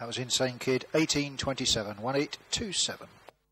That was Insane Kid, 1827, 1827.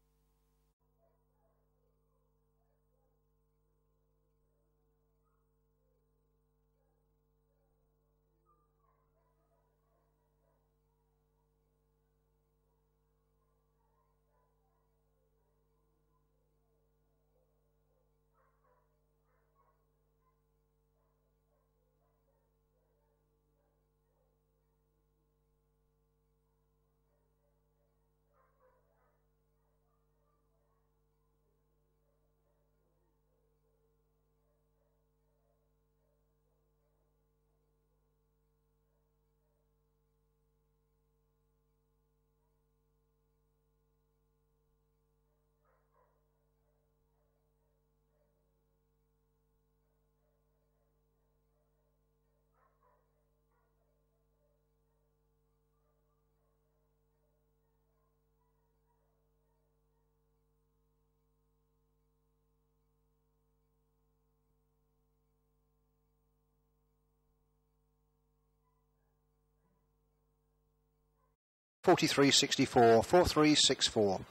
$43.64, 4364.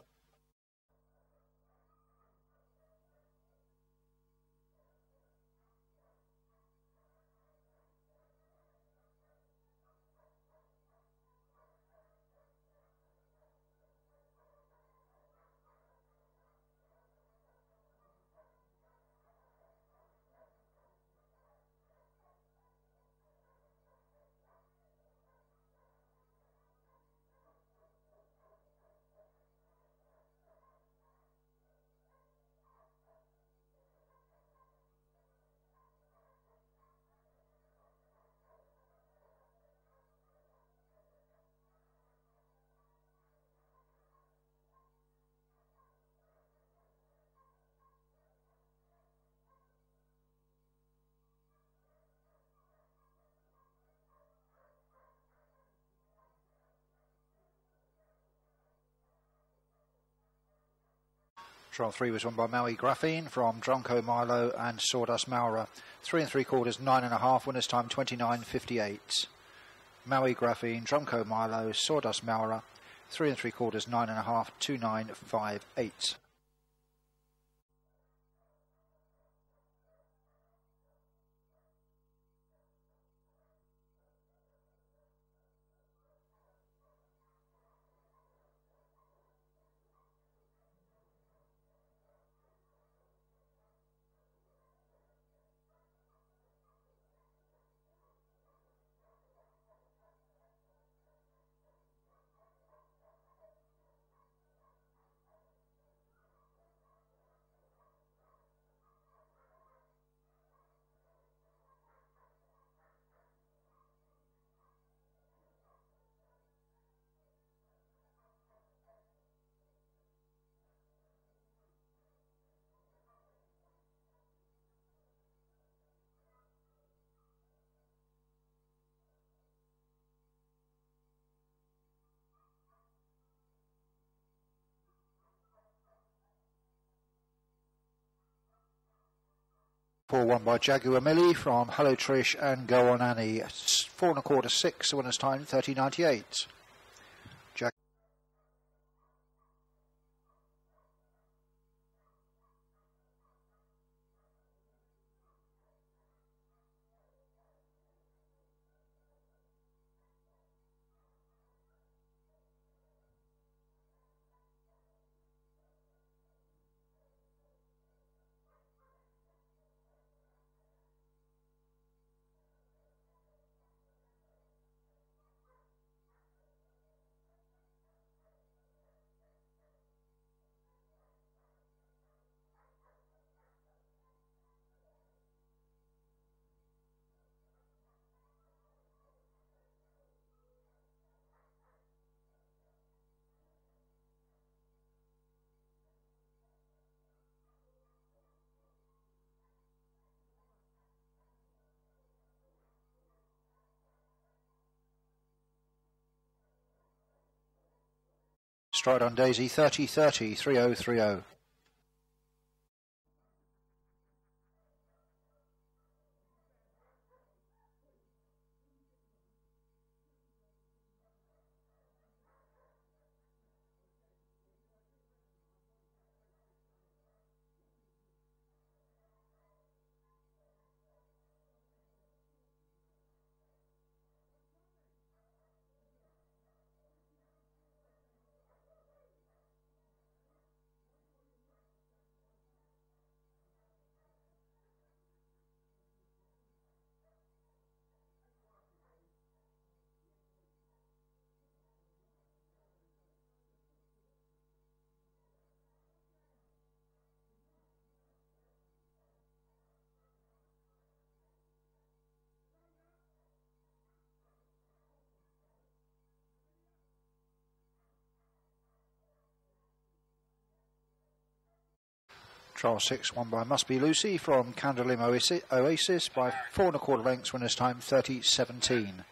Trial 3 was won by Maui Graphene from Drumco Milo and Sawdust Maura. 3 3/4, 9.5, winners time 29.58. Maui Graphene, Drumco Milo, Sawdust Maura. 3 3/4, 9.5, 2958. Four won by Jaguar Millie from Hello Trish and Go On Annie. 4 1/4, 6, winners time 30.98. Stride on Daisy, 30-30, 3030. Trial 6 won by Must Be Lucy from Candolim Oasis by 4 1/4 lengths, winners time 30:17.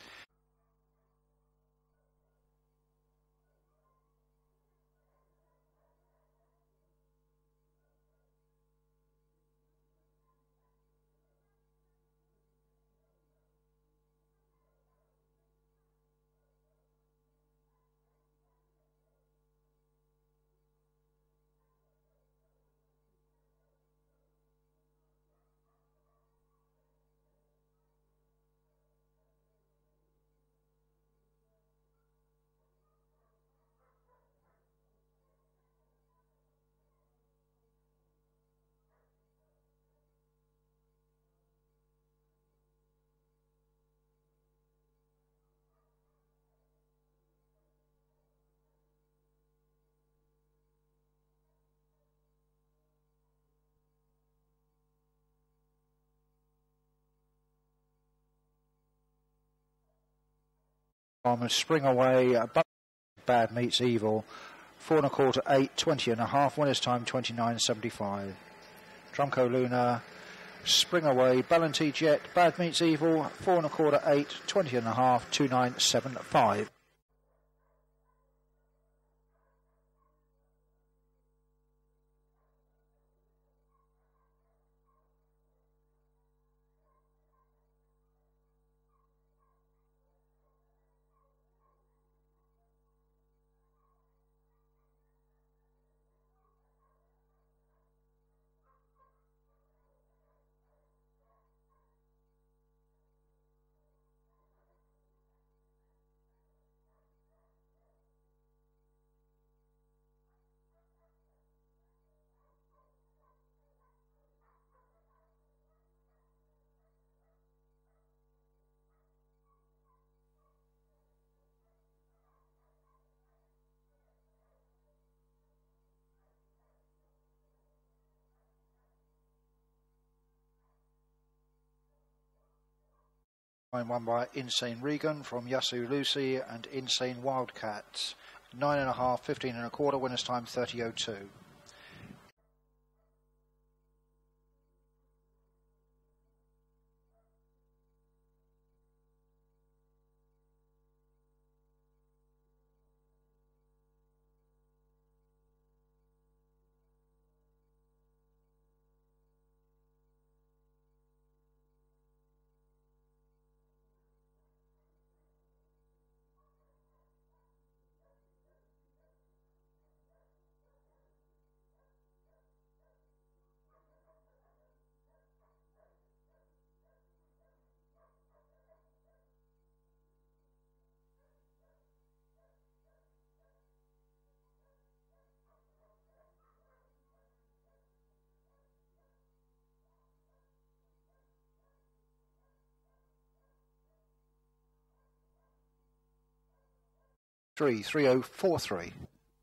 Spring Away, Bad Meets Evil, 4 1/4, 8, 20 1/2, winners time 29:75. Drumco Luna, Spring Away, Ballanty Jet, Bad Meets Evil, 4 1/4, 8, 20 1/2, 29:75. Won by Insane Regan from Yasu Lucy and Insane Wildcats. 9 1/2, 15 1/4, winners time 30:02. Three 3043.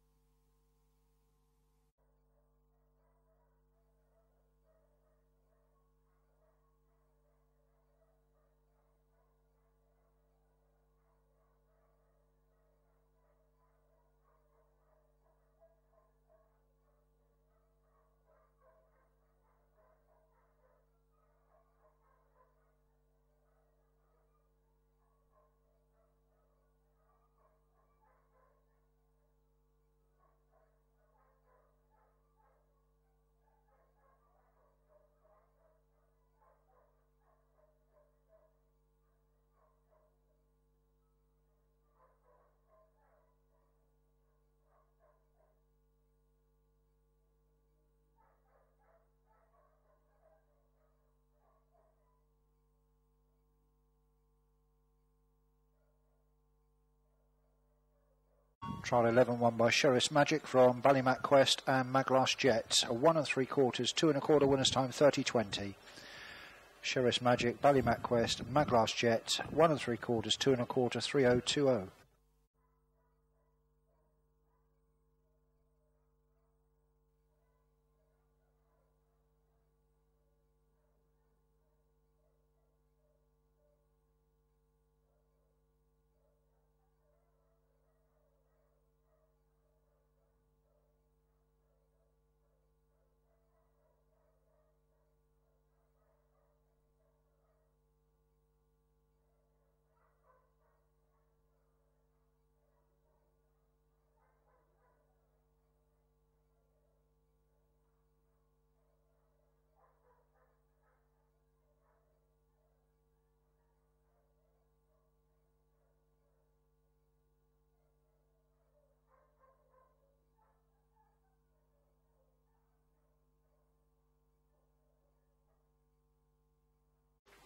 Trial 11 won by Sheriff's Magic from Ballymac Quest and Maglass Jet. A 1 3/4, 2 1/4, winners time 30:20. Sheriff's Magic, Ballymac Quest, Maglass Jet, 1 3/4, 2 1/4, 30:20.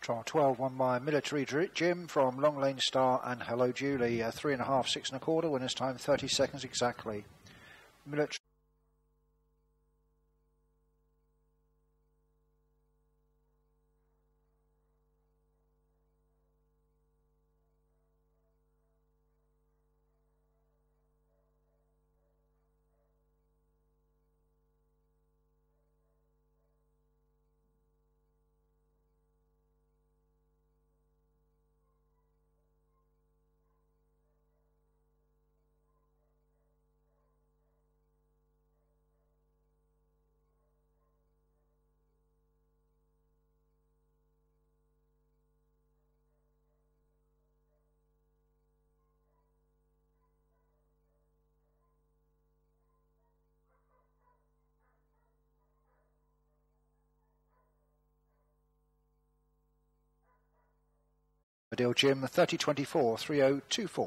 Trial 12 won by Military Jim from Long Lane Star and Hello Julie. 3.5, 6 1/4. Winners time 30 seconds exactly. Military. Deal Jim 30-24, 3024.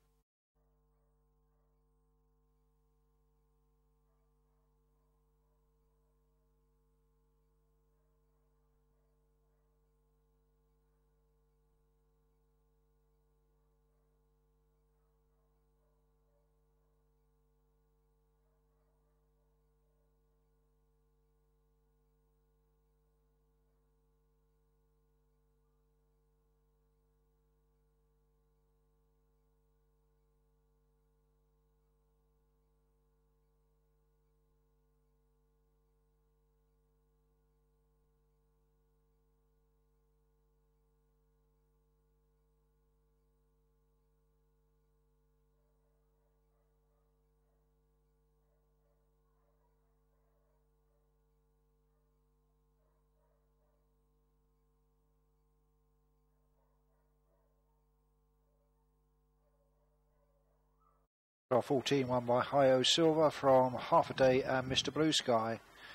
Trial 14 won by Hio Silver from Half a Day and Mr. Blue Sky.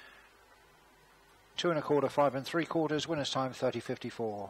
2 1/4, 5 3/4. Winners time 30-54.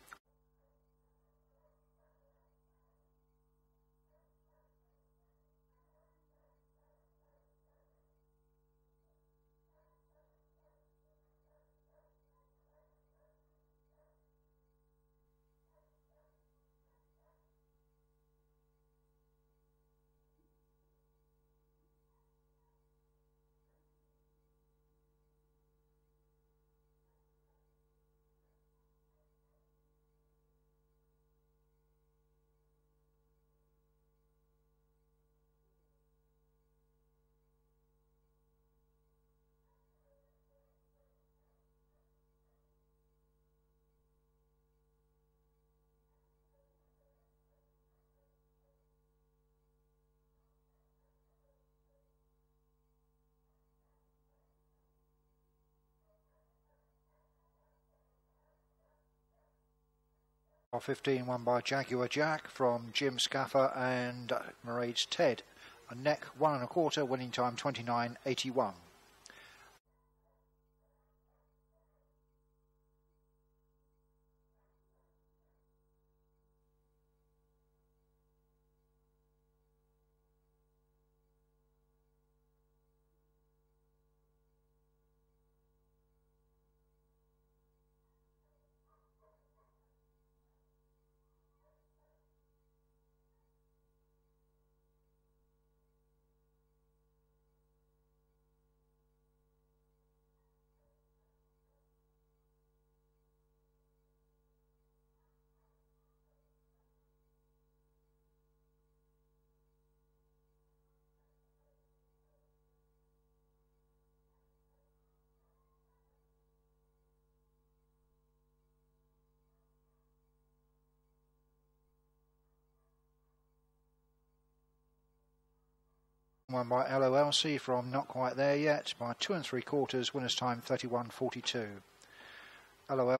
Trial 15 won by Jaguar Jack from Jim Scaffer and Mairead's Ted. A neck 1 1/4, winning time 29.81. Won by LOLC from Not Quite There Yet by 2 3/4. Winners time 31.42. LOL.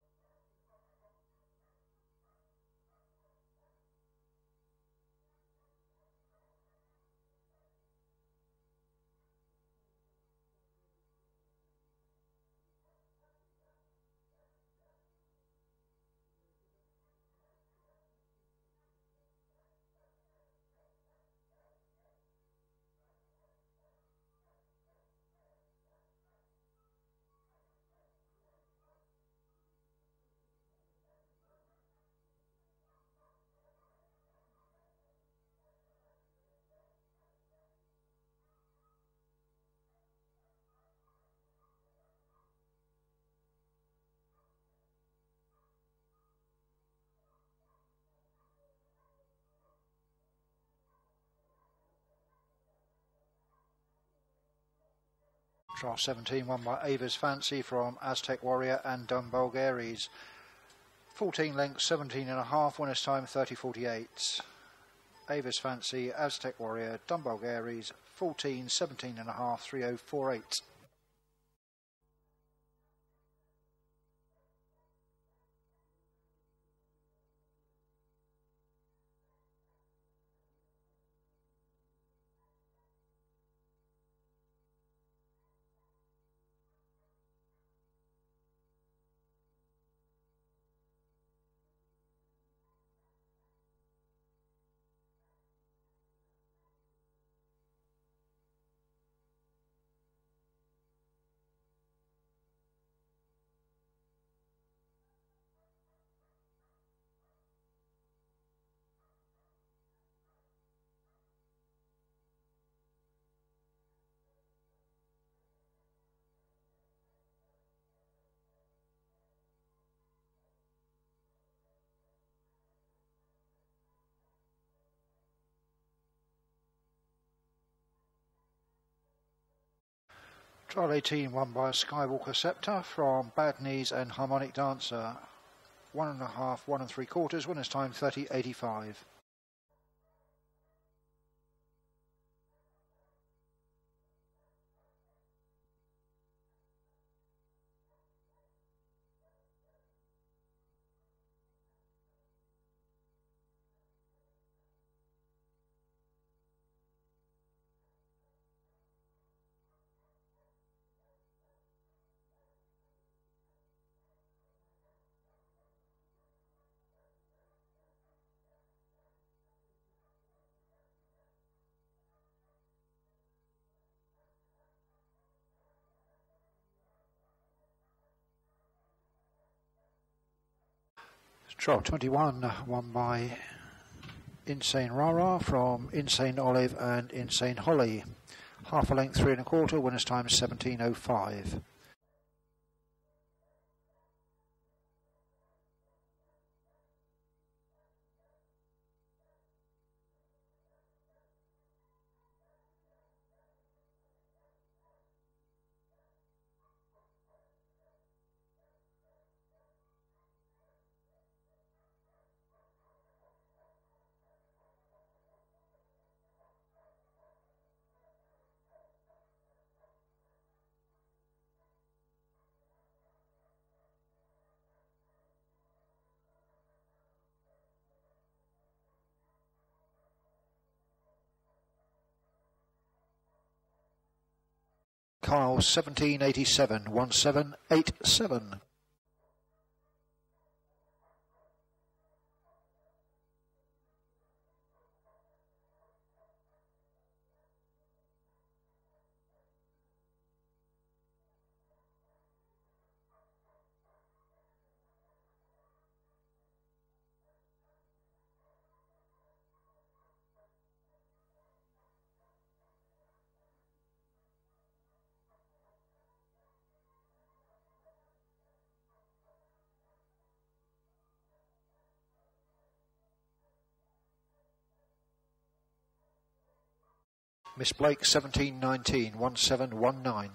Trial 17 won by Ava's Fancy from Aztec Warrior and Dunbulgaries. 14 lengths, 17.5, winners time 30.48. Ava's Fancy, Aztec Warrior, Dunbulgaries, 14, 17.5, 30.48. Trial 18 won by Skywalker Scepter from Bad Knees and Harmonic Dancer. 1.5, 1 3/4, winners time 30.85. Trial 21 won by Insane Rara from Insane Olive and Insane Holly. Half a length, 3 1/4, winners time 17.05. Kyle 1787, 1787. Miss Blake 1719, 1719.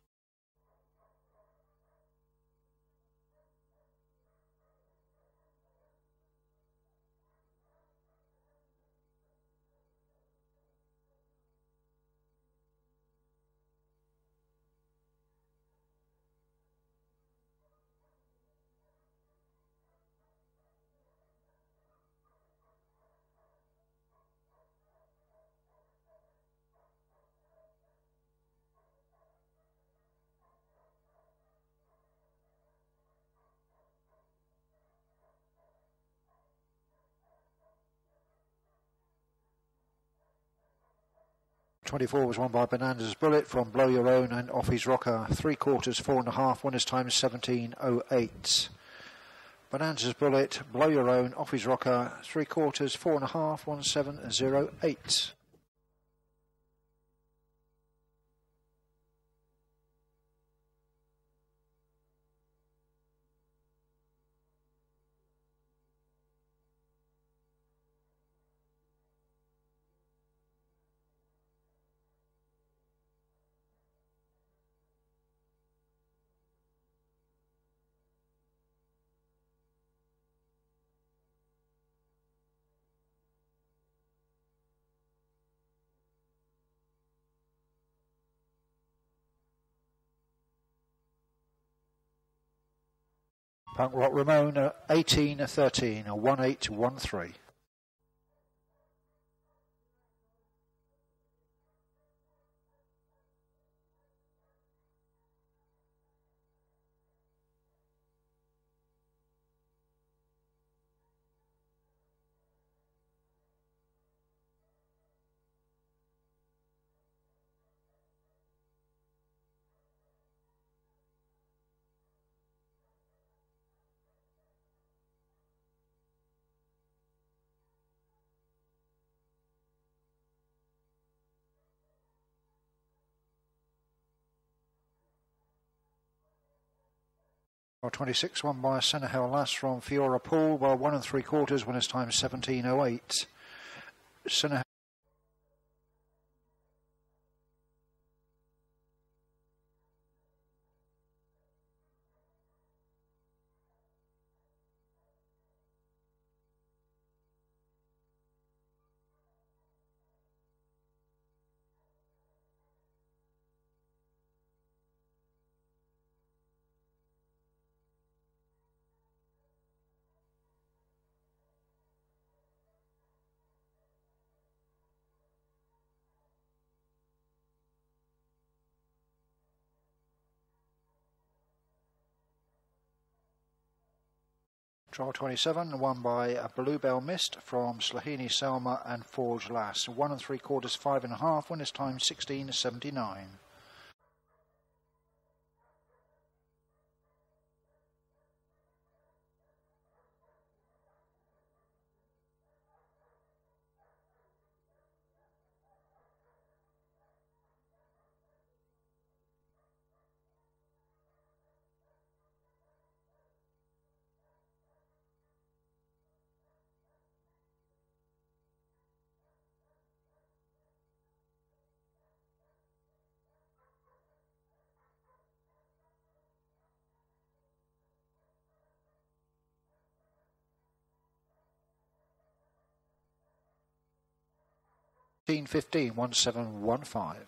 '24 was won by Bonanza's Bullet from Blow Your Own and Off His Rocker. 3/4, 4 1/2, winners time 17.08. Bonanza's Bullet, Blow Your Own, Off His Rocker. 3/4, 4 1/2, 17.08. Punk Rock Ramon 18-13, a 1813. Well, 26 won by Senehel Lass from Fiora Pool, well 1 3/4, winners time 17:08. Senehel. Trial 27, won by Bluebell Mist from Slahini Selma and Forge Lass. 1 3/4, 5.5, winners time 16:79. Team 15, 1715.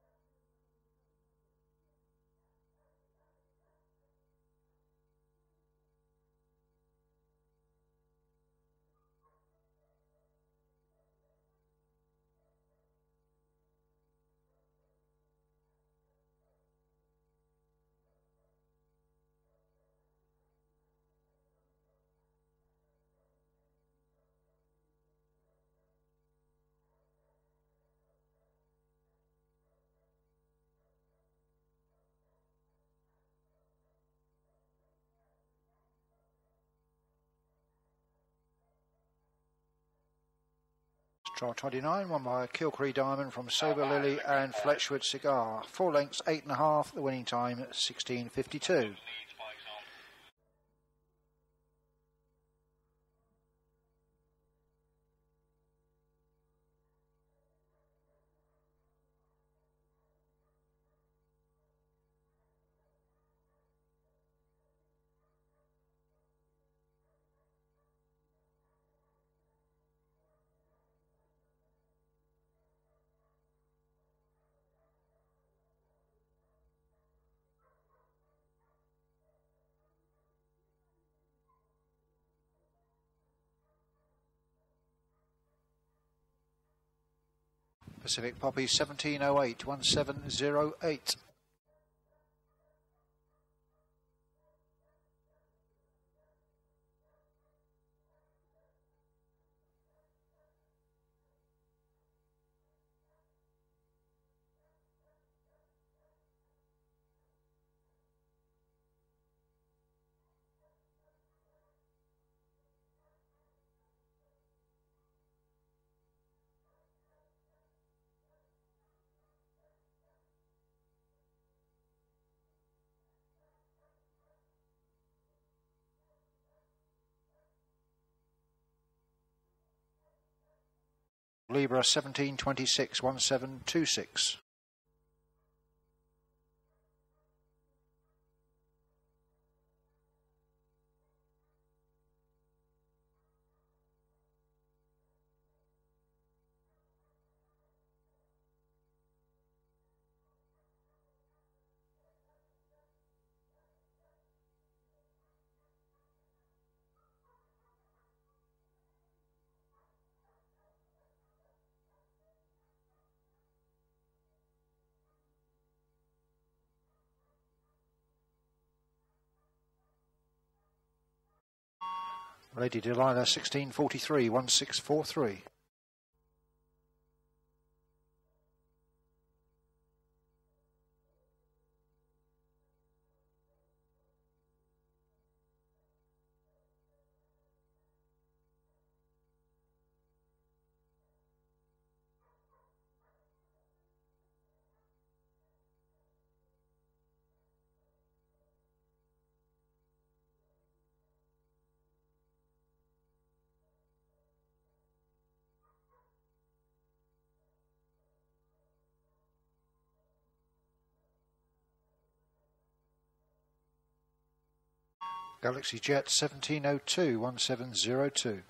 Trial 29, won by Kilcree Diamond from Sober Lily and Fletchwood Cigar. 4 lengths, 8.5, the winning time 16:52. Pacific Poppy 1708, 1708. Libra 1726, 1726. Lady Delilah 1643, 1643. Galaxy Jet 1702, 1702.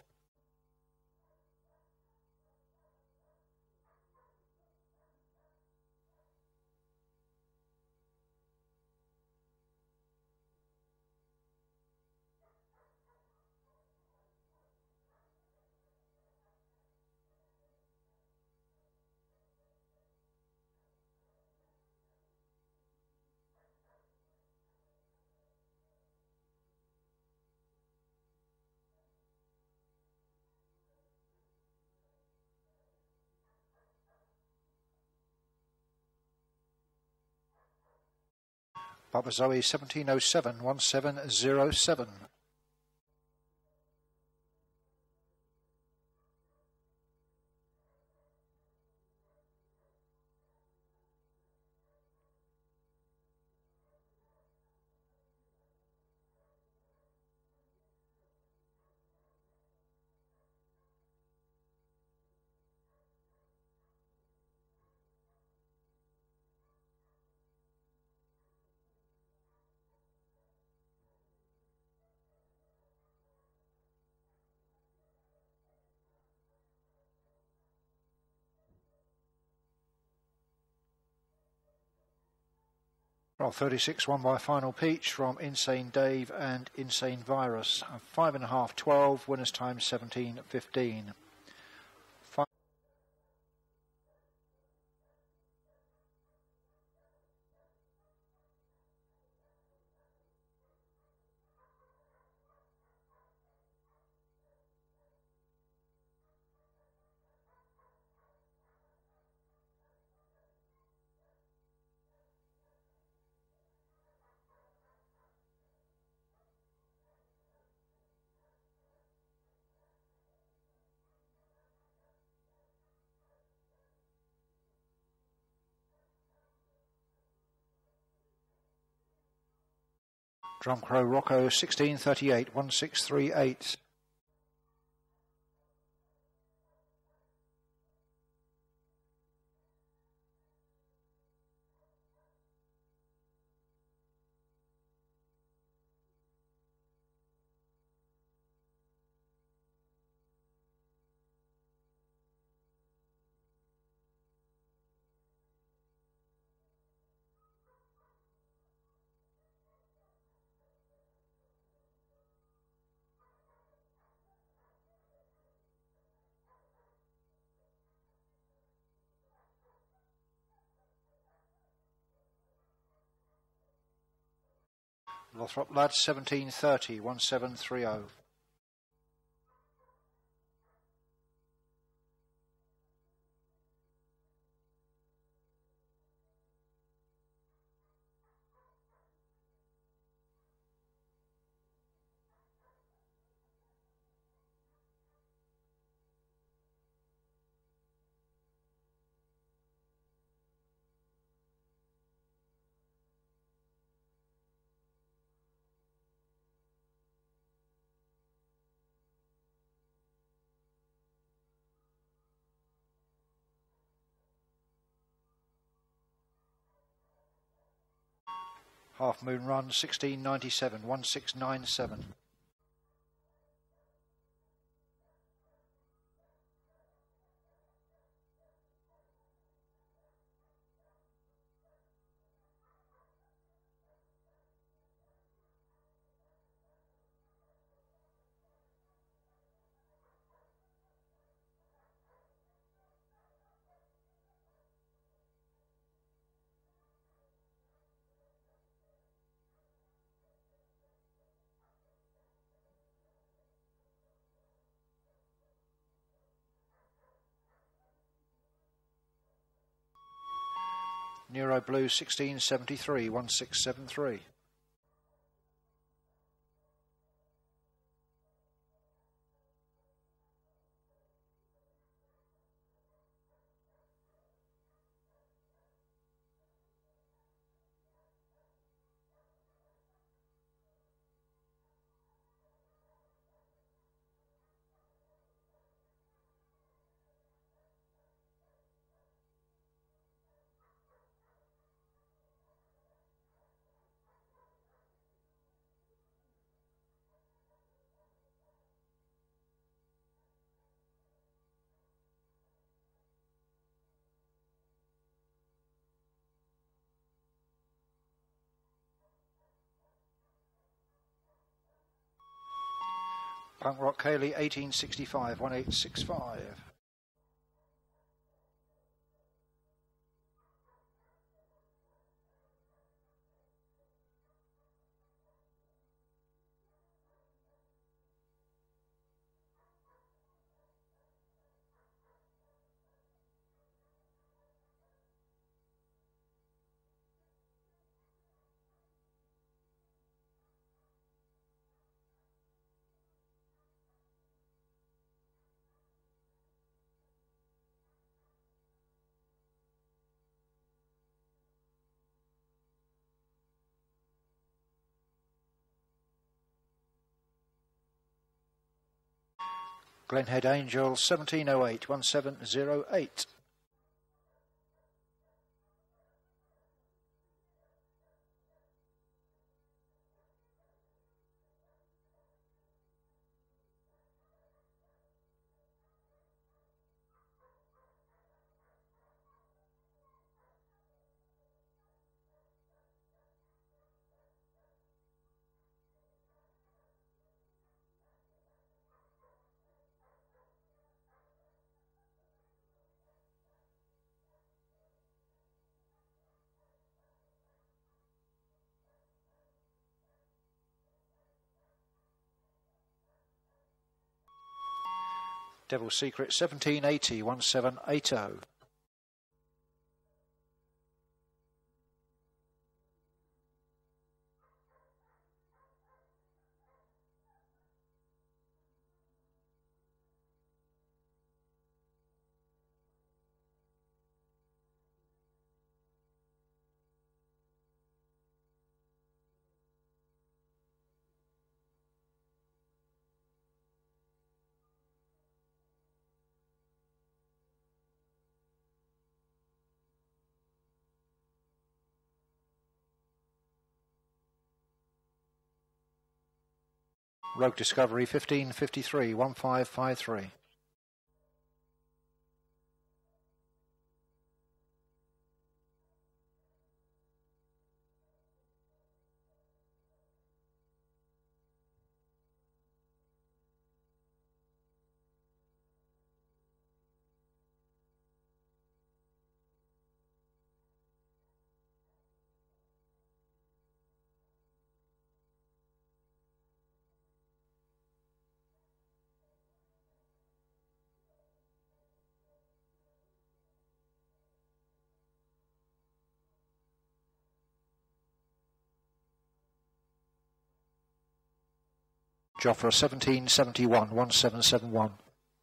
Papa Zoe 1707, 1707. Well, 36 won by Final Peach from Insane Dave and Insane Virus. 5.5, 12, winners time 17.15. Drum Crow Rocco 1638, 1638. Lothrop Lads 1730, 1730. Half Moon Run 1697, 1697. Neuro Blue 1673, 1673. Punk Rock Haley 1865, 1865. Glenhead Angel 1708, 1708. Devil's Secret 1780, 1780. Rogue Discovery 1553, 1553. Joffre 1771, 1771.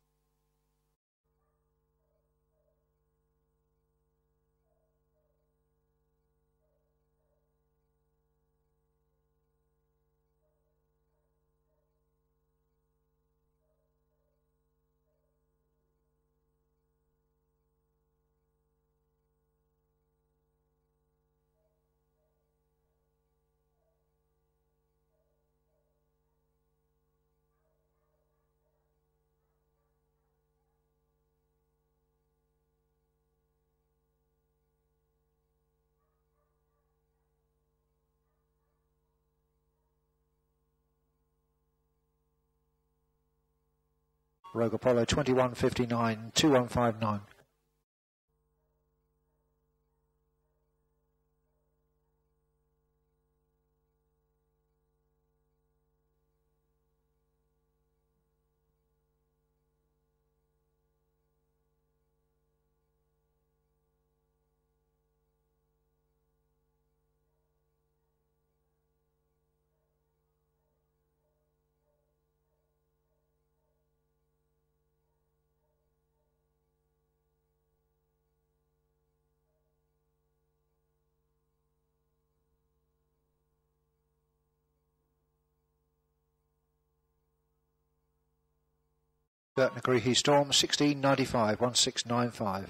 Rogue Apollo 2159, 2159. Burton Agreehy Storm 1695 1695.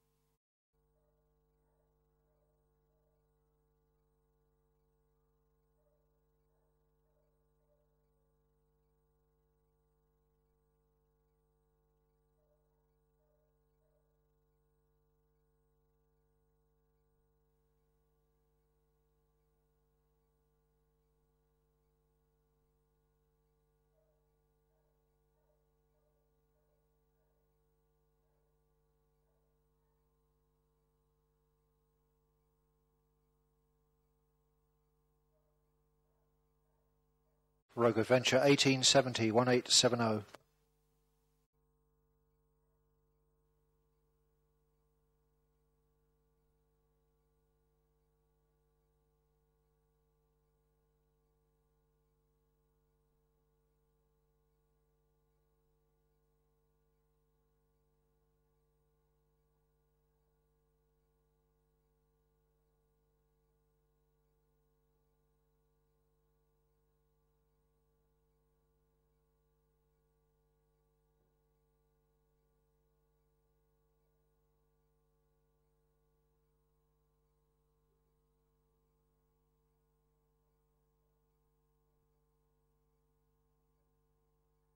Rogue Adventure 1870 1870.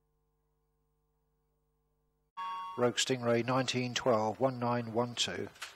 Rogue Stingray 1912 1912.